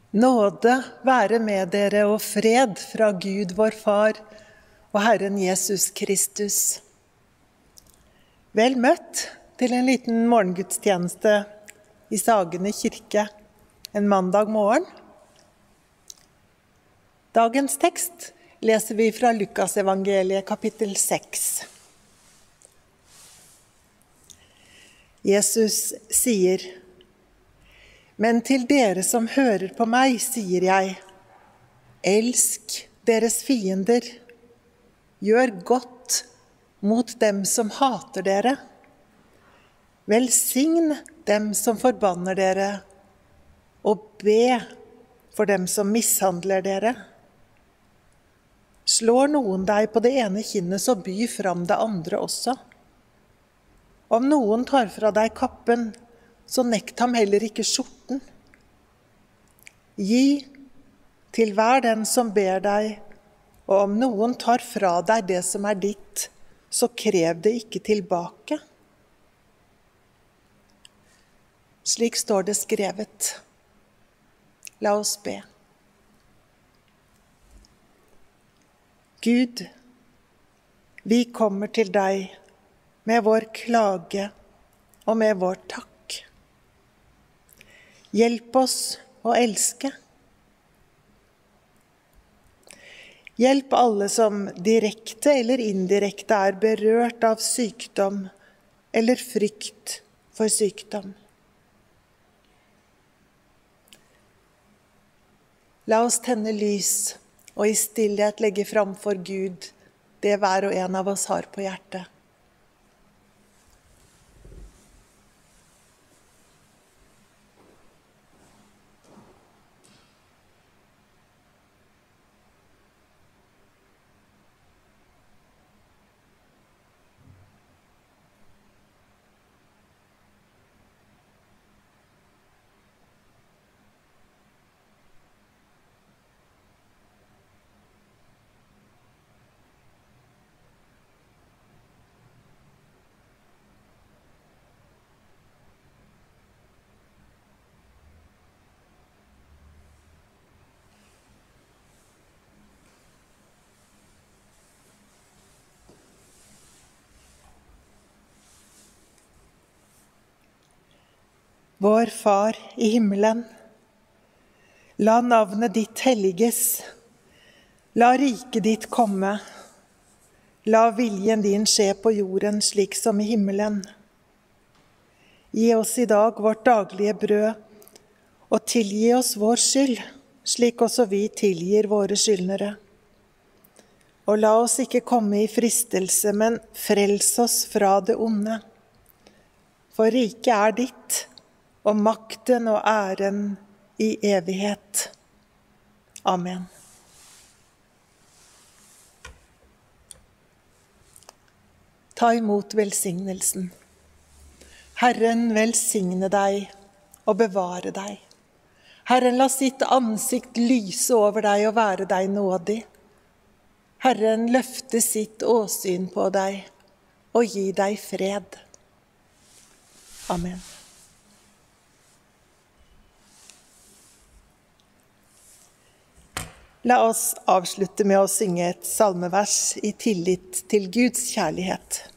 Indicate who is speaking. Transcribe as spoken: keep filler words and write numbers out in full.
Speaker 1: Nåde være med dere og fred fra Gud vår Far og Herren Jesus Kristus. Vel møtt til en liten morgengudstjeneste i Sagene kirke en mandag morgen. Dagens tekst leser vi fra Lukas evangeliet kapittel seks. Jesus sier: Men til dere som hører på meg, sier jeg, elsk deres fiender, gjør godt mot dem som hater dere, velsign dem som forbanner dere, og be for dem som mishandler dere. Slår noen deg på det ene kinnet, så by fram det andre også. Om noen tar fra deg kappen, så nekt ham heller ikke skjorten. Gi til hver den som ber deg, og om noen tar fra deg det som er ditt, så krev det ikke tilbake. Slik står det skrevet. La oss be. Gud, vi kommer til deg med vår klage og med vår takk. Hjelp oss å elske. Hjelp alle som direkte eller indirekte er berørt av sykdom eller frykt for sykdom. La oss tenne lys og i stillhet legge fram for Gud det hver og en av oss har på hjertet. Vår Far i himmelen, la navnet ditt helliges, la riket ditt komme, la viljen din skje på jorden slik som i himmelen. Gi oss i dag vårt daglige brød, og tilgi oss vår skyld, slik også vi tilgir våre skyldnere. Og la oss ikke komme i fristelse, men frels oss fra det onde. For riket er ditt, og makten og æren i evighet. Amen. Ta imot velsignelsen. Herren velsigne deg og bevare deg. Herren la sitt ansikt lyse over deg og være deg nådig. Herren løfte sitt åsyn på deg og gi deg fred. Amen. La oss avslutte med å synge et salmevers i tillit til Guds kjærlighet.